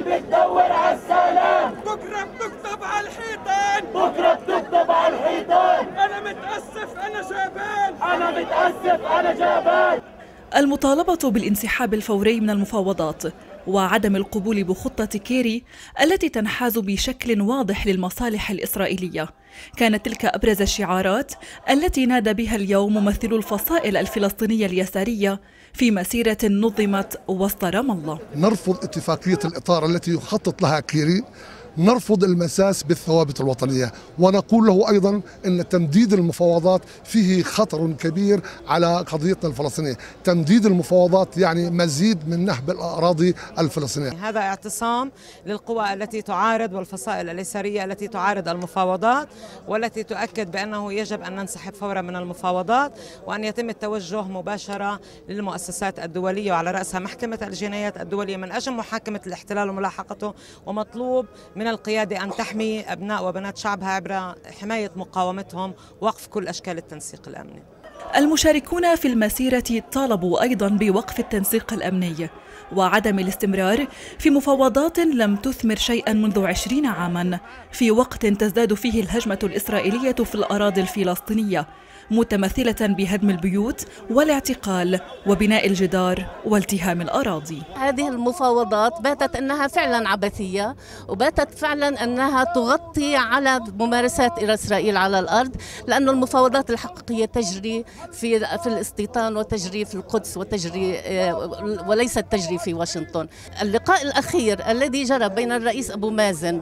بتدور على السلام، بكرة بتكتب على الحيطان، بكرة بتكتب على الحيطان. أنا متأسف أنا جبان، أنا متأسف أنا جبان. المطالبة بالانسحاب الفوري من المفاوضات وعدم القبول بخطة كيري التي تنحاز بشكل واضح للمصالح الإسرائيلية كانت تلك أبرز الشعارات التي نادى بها اليوم ممثلو الفصائل الفلسطينية اليسارية في مسيرة نظمت وسط رام الله. نرفض اتفاقية الإطار التي يخطط لها كيري، نرفض المساس بالثوابت الوطنية، ونقول له أيضا أن تمديد المفاوضات فيه خطر كبير على قضيتنا الفلسطينية. تمديد المفاوضات يعني مزيد من نهب الأراضي الفلسطينية. هذا اعتصام للقوى التي تعارض والفصائل اليسارية التي تعارض المفاوضات، والتي تؤكد بأنه يجب أن ننسحب فورا من المفاوضات وأن يتم التوجه مباشرة للمؤسسات الدولية وعلى رأسها محكمة الجنايات الدولية من أجل محاكمة الاحتلال وملاحقته. ومطلوب من القيادة أن تحمي أبناء وبنات شعبها عبر حماية مقاومتهم، وقف كل أشكال التنسيق الأمني. المشاركون في المسيرة طالبوا أيضا بوقف التنسيق الأمني وعدم الاستمرار في مفاوضات لم تثمر شيئا منذ 20 عاما، في وقت تزداد فيه الهجمة الإسرائيلية في الأراضي الفلسطينية متمثلة بهدم البيوت والاعتقال وبناء الجدار والتهام الأراضي. هذه المفاوضات باتت أنها فعلا عبثية، وباتت فعلا أنها تغطي على ممارسات إسرائيل على الأرض، لأن المفاوضات الحقيقية تجري في الاستيطان وتجري في القدس وتجري وليست تجري في واشنطن. اللقاء الأخير الذي جرى بين الرئيس أبو مازن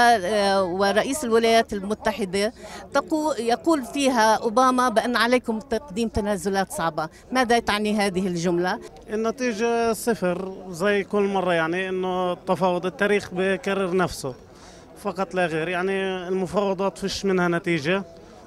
ورئيس الولايات المتحدة يقول فيها أوباما بأن عليكم تقديم تنازلات صعبة. ماذا تعني هذه الجملة؟ النتيجة صفر زي كل مرة، يعني إنه التفاوض التاريخ بيكرر نفسه فقط لا غير. يعني المفاوضات فيش منها نتيجة،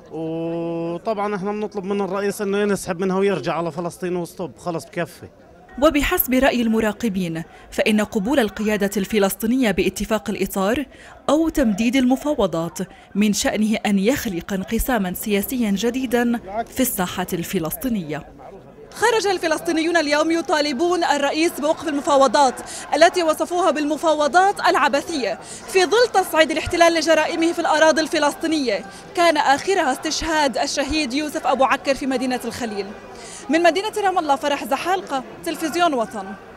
وطبعا احنا بنطلب من الرئيس إنه ينسحب منها ويرجع على فلسطين وستوب، خلص بكفي. وبحسب رأي المراقبين فإن قبول القيادة الفلسطينية باتفاق الإطار أو تمديد المفاوضات من شأنه أن يخلق انقساما سياسيا جديدا في الساحة الفلسطينية. خرج الفلسطينيون اليوم يطالبون الرئيس بوقف المفاوضات التي وصفوها بالمفاوضات العبثية في ظل تصعيد الاحتلال لجرائمه في الأراضي الفلسطينية، كان آخرها استشهاد الشهيد يوسف أبو عكر في مدينة الخليل. من مدينة رام الله، فرح زحالقة، تلفزيون وطن.